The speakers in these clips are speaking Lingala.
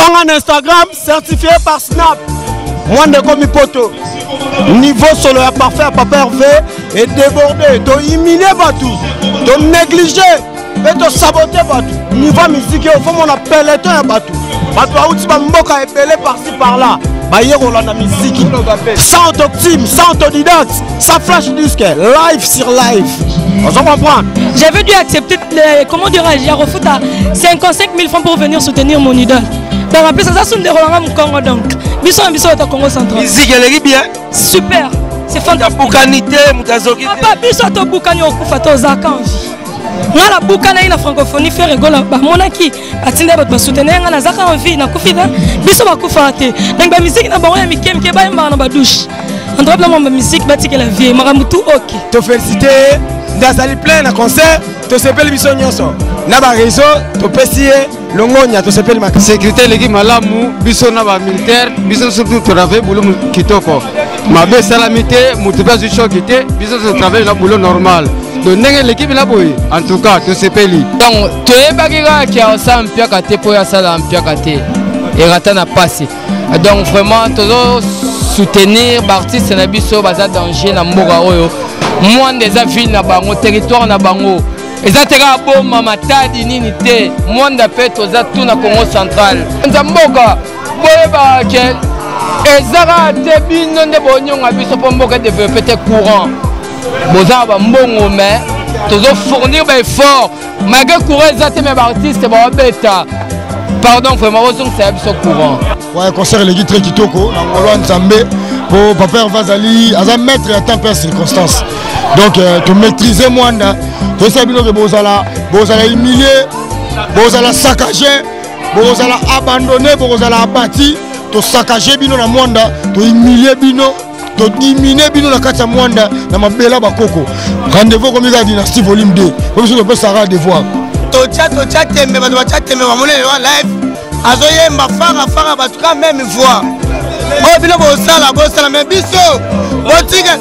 Zanga Instagram certifié par Snap. Moi de comme poto. Niveau solo est parfait, papa Hervé et débordé, tu humilié tout, tu négligé et tu saboté tout. Niveau musique, il faut mon appel et tout. Batou a outil mboka épelé par-ci par-là. Bayer on la musique. Sans autotime, sans autodidacte, sans flash disque, live sur live. On s'en comprend. J'avais dû accepter, comment dirais-je, à refoutre à 55 000 francs pour venir soutenir mon idole. Donc en plus, ça c'est un Roland Congo donc. Bisson est au Congo central. Musique elle est bien. Super. C'est fantastique. Boukanité, Mutazoki. Papa, Bisson to Boukani au Koufato Zakan. Moi la Boukana la francophonie fait rigoler. Bah mon aki, atteindre votre soutenir na Zakan en vie na Koufida. Bisson va Koufate. Donc la musique na bon mi kem ke ba na ba douche. En droit la musique bâti que la vie. Maramutu ok. Te féliciter. Dans plein de concert, tu sais pas le bisson nyonso. Na ba réseau, tu peux essayer longonya, tu sais pas le mac. Sécurité l'équipe malamu, bisson na ba militaire, bisson surtout travail boulot kitoko. Ma belle salamité, moutouba du choc était, bisson travail la boulot normal. Donc l'équipe là boy, en tout cas, tu sais pas lui. Donc tu es bagira qui a ça en piakate pour ya ça en piakate. Et rata na passé. Donc vraiment toujours soutenir l'artiste na biso baza danger na mboka oyo. Moi des villes na bango territoire na bango ezateka bomba matadi nini te monde pe toza tout na Congo central nzamboka boyeba ke ezara te bino nde bonyonga biso po mboka développer te courant boza ba mbongo mais tozo fournir ba effort malgré courant ezate mais artiste ba beta pardon vraiment bozong ça biso courant ouais concert les très kitoko na ngolwa nzambe pour papa Vazali à mettre à temps per circonstance. Donc tu maîtriser Mwanda, tu sais bien que bozala humilié, bozala saccagé, bozala abandonné, bozala abattu, tu saccagé bino na Mwanda, tu humilié bino, tu diminuer bino na kati ya Mwanda na mabela bakoko. Rendez-vous comme il a dit dans Steve volume 2. Comme si on peut s'arrêter de voir. Tocha tembe ba tembe ba mona live. Azoyemba fanga batuka même voix. Oh bino bosala mais biso. Botika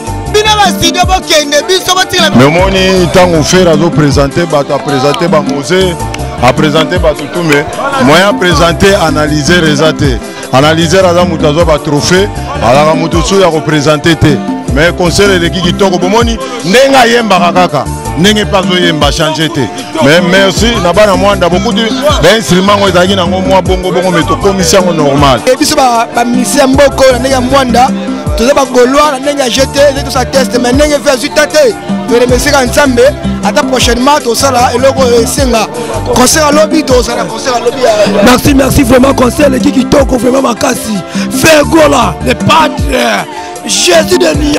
mais moi, tant qu'on fait à présenter, à présenter Mosé, à présenter tout, mais moi à présenter, analyser, résater. Analyser à la moutazo, à trophée, à la moutazo, à représenter. Mais conseil de l'équipe qui toque au Bomoni, n'enga yemba kaka, n'enga pas yemba changer. Mais merci, n'abana moi, beaucoup d'instruments, on est dans moi bongo mais tout commission normal. Et puis, bah, mission boko, n'enga mwanda. Tout ça va gaulois, n'enga jeté, tout ça teste, mais n'enga fait zutate. Tu remercies ensemble, à ta prochainement, tout ça là, et le senga. Concert à lobby, tout ça là, concert à lobby. Merci vraiment, concert l'équipe qui toque vraiment ma casse. Fais gola, les padres. Jésus de Nia.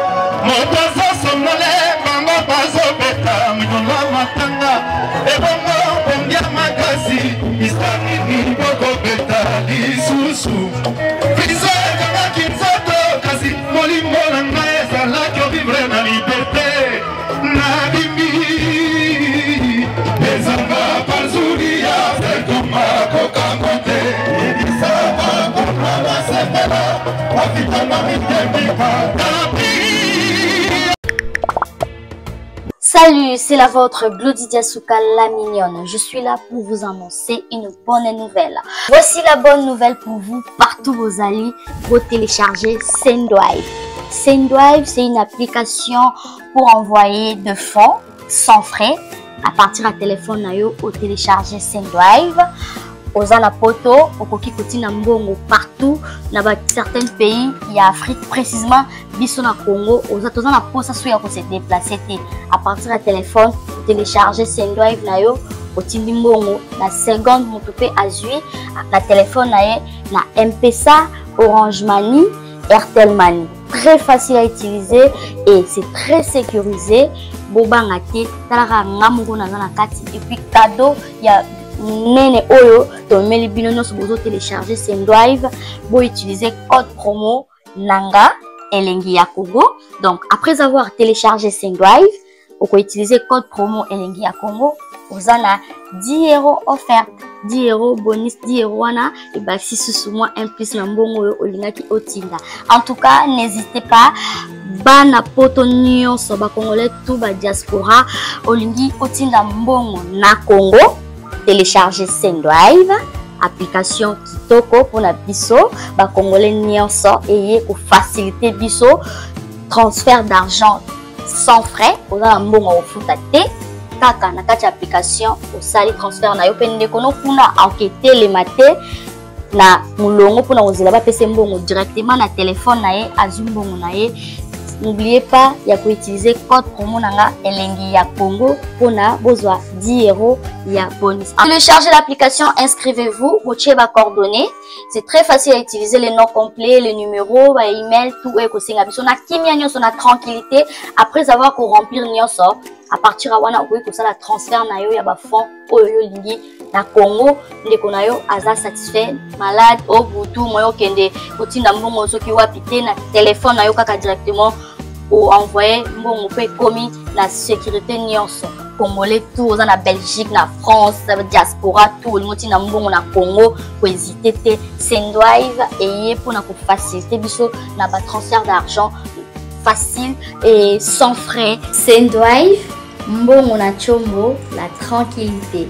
Salut, c'est la vôtre Glody Diasuka la mignonne. Je suis là pour vous annoncer une bonne nouvelle. Voici la bonne nouvelle pour vous, partout vos alliés, pour télécharger Sendwave. Sendwave, c'est une application pour envoyer de fonds sans frais à partir de téléphone nayo au télécharger Sendwave. Ozana poto, okoki kotina mbongo partout dans certains pays, il y a Afrique précisément, biso na Congo, ozana posa souya ko se déplacer à partir de téléphone, télécharger Sendwave nayo, otindi mbongo na seconde motope azui na téléphone naye na M-Pesa, Orange Money, Airtel Money. Très facile à utiliser et c'est très sécurisé. Bobanga te, talaka ngamungo na kati et puis cadeau, il y a Nene Oyo, ton melibino sur vous télécharger Sendwave, vous utilisez code promo Nanga Elengi ya Congo. Donc après avoir téléchargé Sendwave, vous pouvez utiliser code promo Elengi ya Congo. Vous en avez 10 € offert, 10 € bonus, 10 € wana et bah si sous moi un plus n'ambongo olinga ki otinda. En tout cas, n'hésitez pas. Bana poto nyonso ba congolais tout ba diaspora olingi otinda mbongo na Congo. Télécharger Sendwave, application kitoko pour la biso ba congolais nyonso et pour faciliter biso transfert d'argent sans frais pour la mbongo ofuta te kaka na kati application osali transfert na yo pende kono kuna enquêter les maté na mulongo pour na ozela ba pese mbongo directement na téléphone na ye azumbongo na ye. N'oubliez pas, il y a utiliser code promo nanga elengi ya Congo pour na bozwa 10 € ya bonus. Téléchargez l'application, inscrivez-vous, vous avez vos coordonnées. C'est très facile à utiliser, les noms complets, les numéros, les emails, tout est possible. On a kimia nyonso na tranquillité après avoir qu'on remplir nyonso. À partir de wana okoki kosala transfert na yo ya ba fonds oyo lingi na Congo ndeko na yo aza satisfait malade au butu moyo kende otinda mbongo soki wapi te na téléphone na yo kaka directement ou envoyer mbongo pe komi na sécurité nyonso congolais tout oza na Belgique na France diaspora tout otinda mbongo na Congo ko hésiter te Sendwave et pour na ko faciliter biso na ba transfert d'argent facile et sans frais. Sendwave mbongo na chombo, la tranquillité.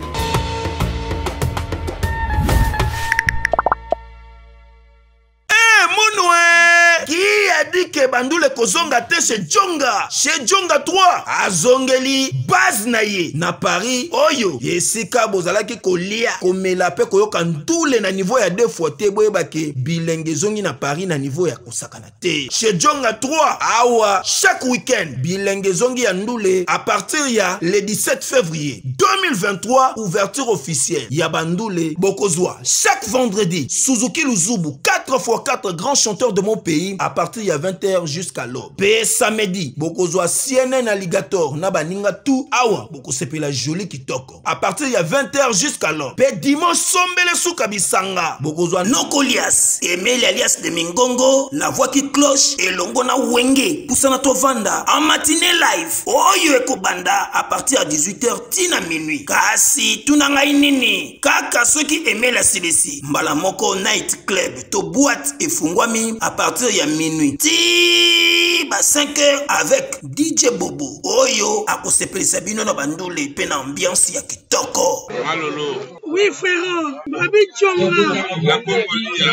Qui a dit que Bandoule kozonga te chez Djonga? Chez Djonga 3, azongeli base na ye na Paris oyo yesika bozalaki kolia komela pe koyoka ndule na niveau ya 2 fois te boyeba ke bilenge zongi na Paris na niveau ya kosakana te. Chez Djonga 3 awa chaque week-end bilenge zongi ya ndule à partir ya le 17 février 2023 ouverture officielle ya Bandoule bokozwa chaque vendredi Suzuki Luzubu 4x4 grands chanteurs de mon pays à partir de 20h jusqu'à l'aube. Pe samedi, bokozwa CNN Alligator na baninga tout awa boko sepela joli kitoko. À partir de 20h jusqu'à l'aube. Pe dimanche sombele souka bisanga. Bokozwa Nokolias, Emile alias de Mingongo, la voix qui cloche et longo na wenge. Poussana tovanda en matinée live. Oyo eko banda à partir de 18h tina minuit. Kasi tunanga inini. Kaka soki Emile asilesi. Mbala moko night club to boîte et fungwami à partir de minuit. Ti ba 5h avec DJ Bobo. Oyo akosepeli sabino na Bandoule pe na ambiance ya kitoko. Malolo. Oui frère, Babi Djonga. La Congolia.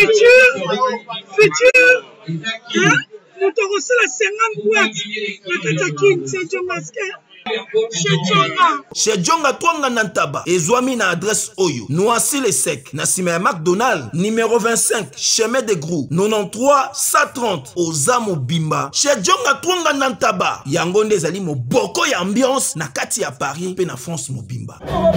Futur. Hein? Nous t'avons la 50 boîtes. La Katakin, c'est Djongaske. Chez Djonga Twanga Nantaba, Ezwami na adresse Oyo, Noisy les Secs, Nassime McDonald, numéro 25, chemin de Grou, 93 130, Ozamo Bimba. Chez Djonga Twanga Nantaba, Yangonde Zali mo boko ya ambiance, na kati ya Paris, pe na France mo Bimba.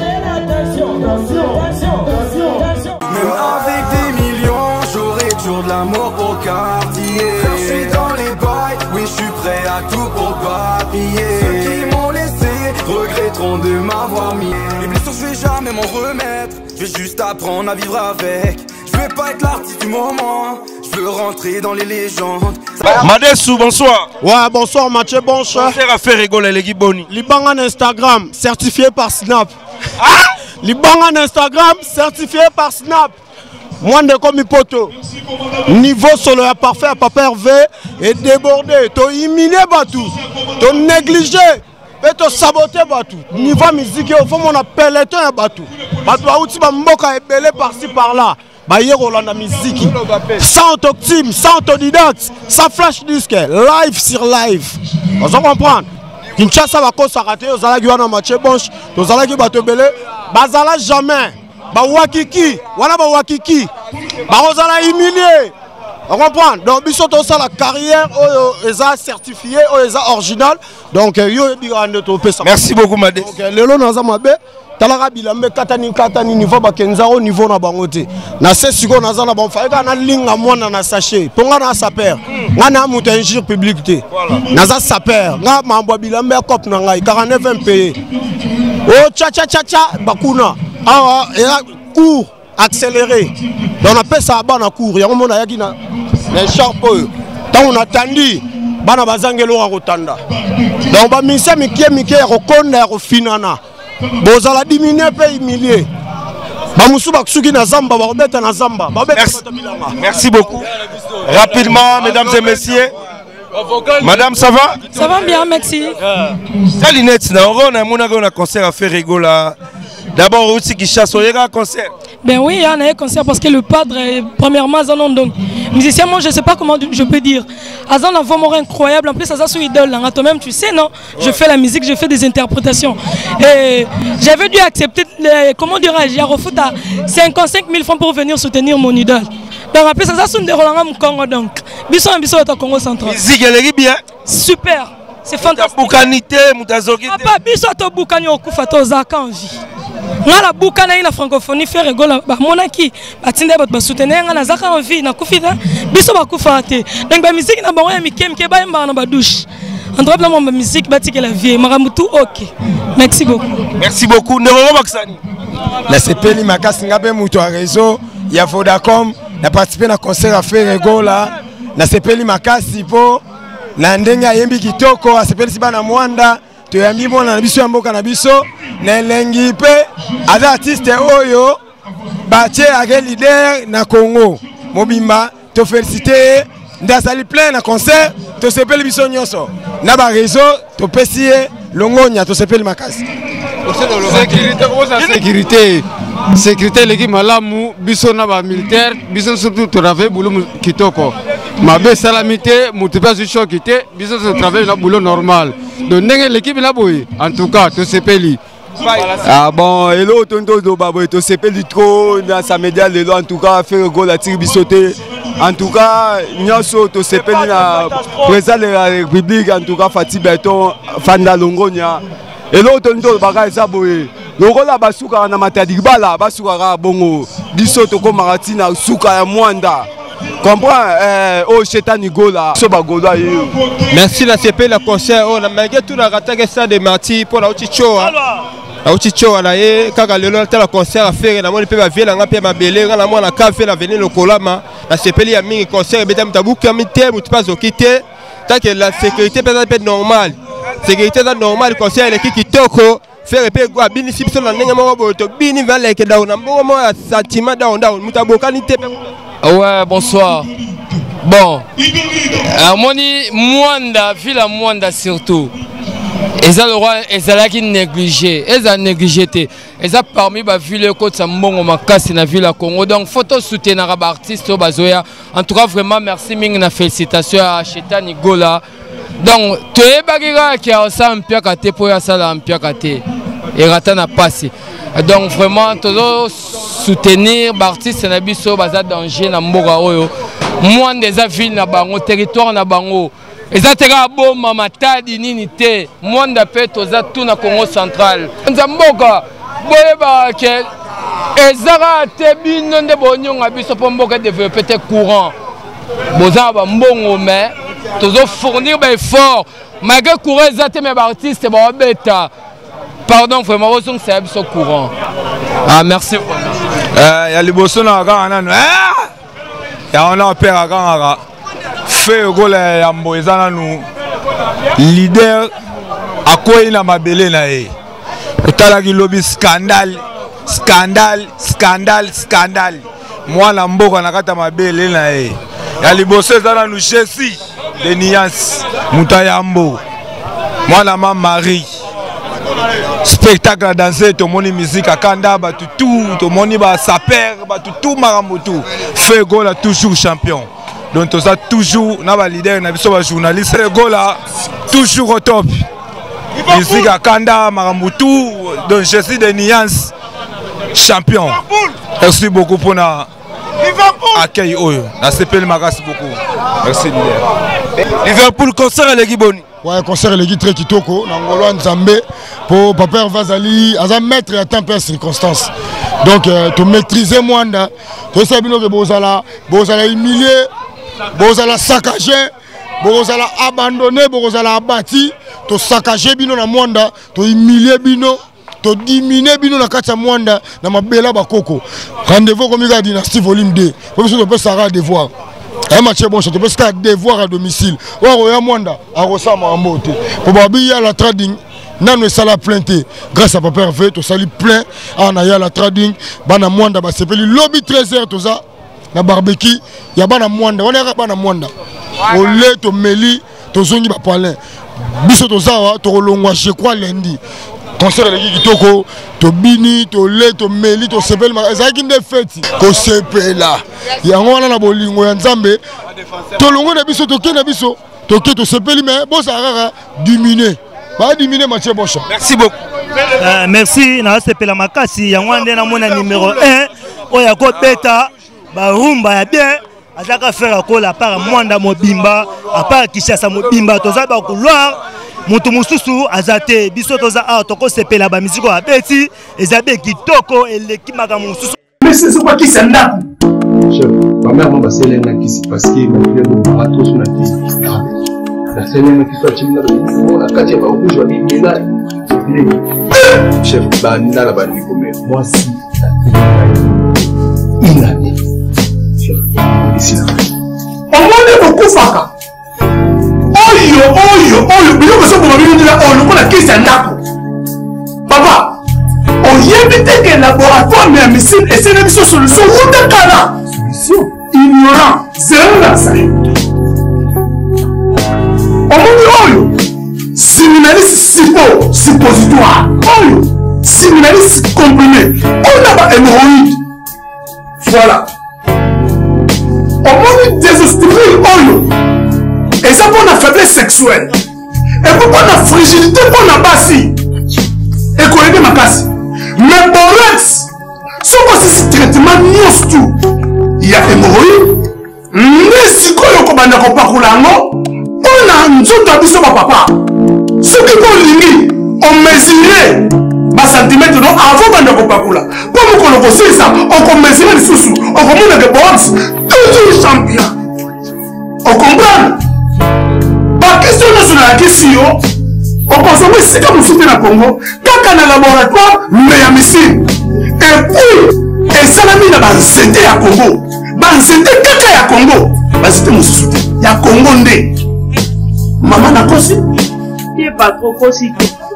Même avec des millions, j'aurai toujours de l'amour pour quartier. Je suis dans les bails, oui je suis prêt à tout pour papiller. Regretteront de m'avoir mis. Les blessures je vais jamais m'en remettre. Je vais juste apprendre à vivre avec. Je vais pas être l'artiste du moment. Je veux rentrer dans les légendes. Madessou, bonsoir. Ouais, bonsoir Mathieu, bonsoir. Faire à faire rigoler les Giboni. Libangan Instagram, certifié par Snap. Ah? Libangan Instagram, certifié par Snap. Moi de comme poto. Niveau solo ya parfait à Papa Hervé et débordé. To humilié batou. To négligé. Et to saboter batou. Niveau musique, il faut mon appel et un batou. Batou a outi ba mboka ebele par-ci par-là. Ba yero la musique. Sans autoctime, sans autodidacte, sans flash disque, live sur live. Vous comprenez? Kinshasa va ko saraté, aux ala giwana match bonche, aux ala gi bato ebele, bazala jamais. Ba wakiki, wana ba wakiki. Ba ozala humilié. On comprend. Donc, biso to ça la carrière est certifié, est original. Donc, yo bigande to pesa. Merci beaucoup Madé. Donc, lelo naza mabe, talaka bilambe katani niveau ba kenzaro niveau na bangote. Na se siko naza na bon faika na linga mwana na sachet. Ponga na saper. Nga na muta injure public te. Naza saper. Nga mambo bilambe cop na ngai 49 MPE. Oh cha bakuna. Ah cours accéléré. Donc on appelle ça bana cours. Ya mona yaki na les champs. Tant on attendit bana bazangelo a rotanda. Donc ba mise mikie rekonda refinana. Bozala diminuer pe humilier. Ba musu baksuki na zamba ba obeta na zamba. Merci beaucoup. Rapidement mesdames et messieurs. Madame, ça va? Ça va bien, merci. Salinette, on a un concert à faire rigoler. D'abord, aussi qui chasse, il y a un concert. Ben oui, il y a un concert parce que le padre, premièrement, donc musicien, moi je ne sais pas comment je peux dire. Azan a vraiment incroyable, en plus Azan son idole, toi-même tu sais, non? Je fais la musique, je fais des interprétations. Et j'avais dû accepter, comment dirais-je, il y a refoutu à 55 000 francs pour venir soutenir mon idole. Donc en plus Azan son de Roland Congo, donc Bisson est au Congo central. Musique, elle est bien. Super, c'est fantastique. Boukanité, Moutazoki. Papa, Bisson est au Boukani au Koufato Zaka en vie. Ngala buka na ina francophonie faire rigola ba monaki batinde bat basoutenir ngana zaka en vie na kufida biso ba kufate donc ba musique na bango ya mikem ke ba yamba na ba douche entre blanc ba musique batike la vie maramutu OK. Merci beaucoup. Merci beaucoup. Ndemo Baksani. La sepeli makasi ngabe mutu a réseau ya Vodacom na participer na concert à faire rigola na sepeli makasi po na ndenga yembi kitoko a sepeli siba na mwanda to yambi mona na biso ya mboka na biso na elengi pe aza artiste oyo batie ake leader na Congo mobimba to féliciter ndasali plein na concert to sepeli biso nyonso na ba réseau to pesie longonya to sepeli makasi sécurité l'équipe malamu biso na ba militaire biso surtout travailler boulot kitoko mabe salamité mutupa zu chokité biso travailler na boulot normal donc l'équipe là boy en tout cas to sepeli. Ah bon, hello tonto do babo to sepeli trop dans sa média lelo en tout cas faire goal à tir bisoté. En tout cas, nyonso to sepeli na président de la République en tout cas Fati Beton Fanda Longonya. Hello tonto baga eza boye. Lokola basuka na matadi bala basuka bongo bisoto ko marati na suka ya mwanda. Comprends oh chetani gola so bagola yo. Merci la CP la concert on a malgré tout la ratake ça de Marti pour la Ochichoa. La Ochichoa na ye kaka lelo ta la concert à faire na moni pe ba viela nga pe mabele nga na mona ka fait la venir le kolama la CP ya mingi concert betam tabuka mité mutu pas okité tant que la sécurité peut être normale. Sécurité est normale concert l'équipe kitoko faire pe quoi bini sipso na ndenge moko boto bini va like down na moko mo sentiment down mutabokani te. Ouais, bonsoir. Bon, Moni Mwanda, Villa Mwanda surtout. Ils ont le roi, ils ont négligé, ils ont négligé. Ils ont parmi les villes côte Sambongo Makasi na Villa Congo. Donc, photo soutenir les artistes au Bazoya. En tout cas, vraiment, merci ming na félicitations à Chetani Gola. Donc, tu es bagira qui a ça un peu kate pour ya sala un peu kate. Et rata na passé. Donc, vraiment, tous soutenir les artistes na biso baza danger na mboka oyo. Moi des villes na bango territoire na bango. Ezatera bomba matadi nini te. Moi ndape toza tout na Congo central. Nzamboka boyeba ke ezara te bino nde bonyonga biso po mboka développer te courant. Boza ba mbongo mais tozo fournir ba effort. Malgré courant ezate mes artistes ba beta. Pardon vraiment bozong ça biso courant. Ah merci vraiment. Ya liboso na ga nanu. Ya on a peur ga fait gole ya mboza nanu leader akoyi na mabele na ye. Otala ki lobby scandale. Mwana mboka na kata mabele na ye. Ya liboso za nanu Chesi de Nias Mutayambo. Mwana ma Marie. Spectacle à danser, tout le monde musique à Kanda, tout le monde va saper, tout maramoutou. Fait goal là toujours champion. Donc tout ça toujours, on a leader, on a besoin de journaliste. Fait goal là toujours au top. Musique à Kanda, maramoutou, donc je suis de Niance champion. Merci beaucoup pour notre accueil. La CPL m'agace beaucoup. Merci leader. Liverpool concert à l'équipe Boni. Ouais, concert l'équipe très kitoko, Nangolo Nzambe, pour Papa Vazali, à mettre à temps per circonstance. Donc, tu maîtriser Mwanda, tu sais bien que Bozala humilié, Bozala saccagé, Bozala abandonné, Bozala abattu, tu saccagé bino na Mwanda, tu humilié bino, tu diminué bino na katia Mwanda, na mabela bakoko. Rendez-vous comme il a dit dans Steve Volume 2, pour que tu peux s'arrêter de voir. Un match bon, tu peux se devoir à domicile. Ou à Mwanda, à Rosama en beauté. Pour babiller à la trading, nous sommes la plainte. Grâce à Papa Hervé, tu sali plein. En ayant la trading, bana Mwanda, c'est le lobby 13h, tout ça. Na barbecue, il y a bana Mwanda. On est bana Mwanda. Au lait, tu meli, tu zongi ba palin. Biso to zawa, tu rolongwa chez quoi lundi. concert eleki kitoko tobini tole tomeli tosepeli ezalaki nde feti kosepela yango wana na bolingo ya nzambe tolongo na biso toke na biso toke tosepeli me bozala kaka dimine badimine Mathieu Bocha. Merci beaucoup. Merci na sepela makasi yango nde na mona numéro 1 oya ko beta ba rumba ya bien azaka faire ko la part mwanda mobimba à part Kishasa mobimba toza ba couloir mutu mususu azate biso toza a toko sepela ba musique ya beti ezabe kitoko eleki maka mususu. Mais c'est quoi qui s'en a? Chef, ma mère m'a passé l'un qui s'est parce qu'il m'a dit de barato sur la télé. La scène qui soit chimna de la katia ba rouge wa bimela. Chef, ba nda la ba ni comme moi si une année. Chef, ici là. On m'a beaucoup faka. Oyo, bilo ko so ko mabili ndila on ko la kisi ndako. Papa, on y évite que laboratoire mais missile et c'est une solution ou de cala. Solution ignorant, zéro la ça. On m'a oyo. Séminaliste suppositoire. Oyo. Séminaliste comprimé. On a pas hémorroïde. Voilà. On m'a désostérile oyo. Et ça pour la faiblesse sexuelle. Et pour la fragilité pour la bassi. Et qu'on aide ma casse. Mais borex, ce que traitement nyos tout. Il y a hémorroïde. Mais si quoi yoko banda ko pakulango, on a nzoto abiso ba papa. Ce qui ko lingi, on mesurait ba centimètre non avant banda ko pakula. Pour nous qu'on ko ça, on ko mesurer les sous, on ko mona de box, toujours champion. On comprend? La question nationale qui est on consomme ce que vous soutenez au Congo, quand on a un laboratoire, mais il y a missile. Et puis, et ça l'a mis dans la santé à Congo. Dans la santé, caca à Congo. C'était mon soutien. Il y a Congo ndé. Maman n'a pas aussi. Il n'est pas trop aussi.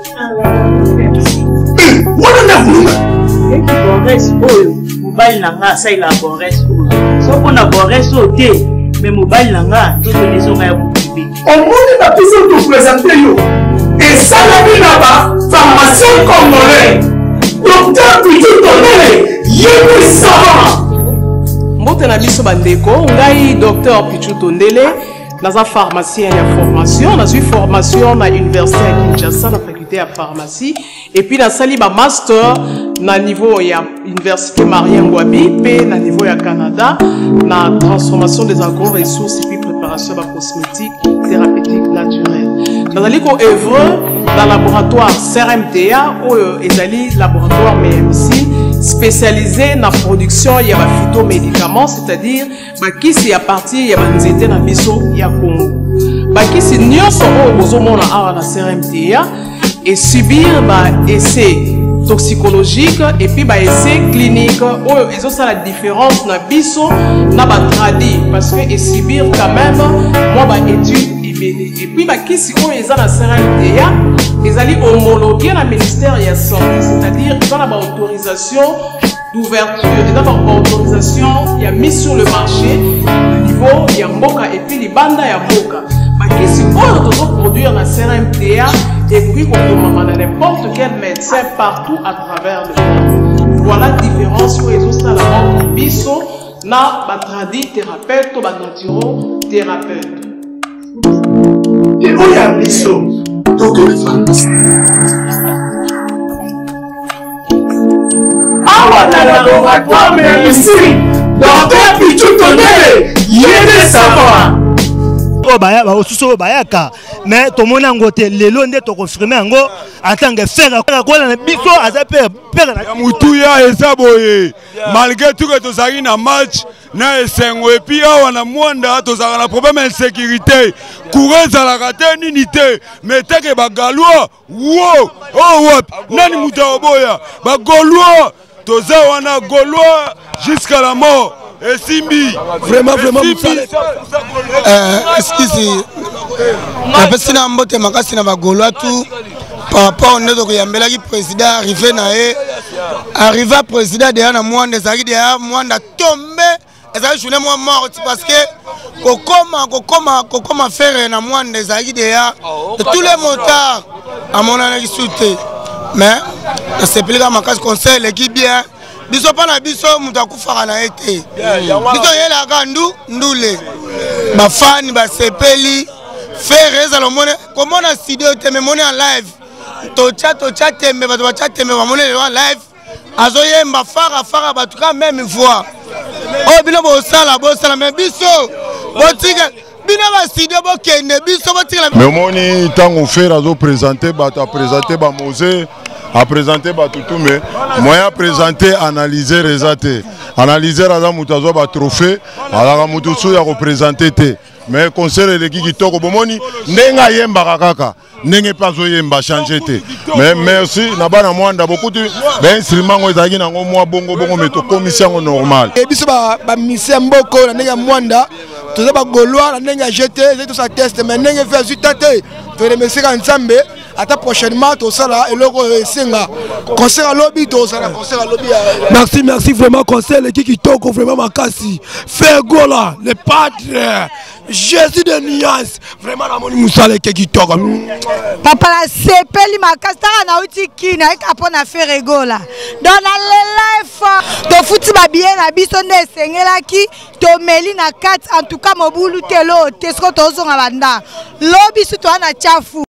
On en a voulu. Et qui borresse, mobile n'a ça il a borresse. Sauf qu'on a borresse au thé, mais mobile n'a tout les gens à vous. On monde n'a plus de présenter yo. Et ça l'a mis là-bas, pharmacien congolais. Docteur Pichu Tondele, yémi savant. Mbote na biso bandeko, ngai docteur Pichu Tondele, naza pharmacien ya formation, naza formation na université ya Kinshasa na faculté ya pharmacie et puis na sali ba master na niveau ya université Marie Ngouabi pe na niveau ya Canada na transformation des agro-ressources et puis préparation de cosmétiques thérapeutiques naturelles. Dans le œuvre dans le laboratoire CRMTA ou ezali laboratoire MMC spécialisé dans la production de phytomédicaments, c'est-à-dire qui c'est à partir de nzete na biso ya Congo. Qui c'est nyonso o bozomona awa na CRMTA et subir essai toxicologique et puis essai clinique où ils ont ça la différence na biso na ba tradi parce que et subir quand même moi étude et puis qui si on est na CRMTA ils allaient homologuer la ministère de la santé, c'est-à-dire ils ont la autorisation d'ouverture ils ont la autorisation il y a mis sur le marché le niveau il y a mboka et puis les bandes il y a mboka qui si on doit produire la CRMTA et puis on peut n'importe quel médecin partout à travers le monde. Voilà la différence où ils ont ça la mort biso na batradi thérapeute ou naturothérapeute. Et où il y a biso donc les pharmacies. Ah voilà la laboratoire mais ici docteur Pichu Tondele yéné savoir. Baya ba osuso bayaka mais to mona ngote lelo nde to confirmer ngo en tant que frère ko na biso aza père na mutuya eza boye malgré tout que tozali na match na esengo et puis awa na mwanda tozala na problème insécurité courant za la te nini te mais teke ba galwa wo oh nani mutaoboya ba golwa toza wana golwa jusqu'à la mort. Et Simbi, vraiment, excusez, la personne a mbote makasi na bagolwa tout par rapport au neto kuyambela ki président arrivé na arrivé président de na mwanda zaki de mwanda tombe ezali journée moi mort parce que kokoma faire na mwanda zaki de tous les motards à mon avis sauté mais nasepeli kaka makasi conseil eleki bien biso mpa na biso moto akufaka na ye te biso yelaka ndule bafani basepeli fere ezala omone komona studio te me mone en live tocha tembe bato bacha tembe bamone lelo en live azoyemba fara bato ka même voix oyo bino bosala me biso botika bino bastudio bokende biso botikala mais omoni ntango fere azopresente bato apresente bamose apresente bato tu me moyen apresente analyser eza te analyser aza moto azwa batrophée azalaka moto su ya kopresente te mais concert eleki kitoko bomoni ndenge ayembaka kaka ndenge mpe azoyemba change te mais merci na bana mwanda bokuti bainstrument ngo ezalaki nango mwa bongo me tokomisi yango normal biso bamisien mboko na ndenge ya mwanda toza bagaulois na ndenge ya jete ezali tosa teste mais ndenge fe azuta te toremercieka nzambe ata prochainement tosala eloko esenga concert alobi tosala concert alobi merci vraiment concert eleki kitoko vraiment makasi fegola le padre Jésus de nuance vraiment namoni musala eleki kitoko papa na sepeli makasi taka nauti kini ayika mpo na feregola donc na life tofuti babiye na biso nde esengelaki tomeli na kati en tout cas mobulu te lo te siko tozonga banda lobi su toa na chafu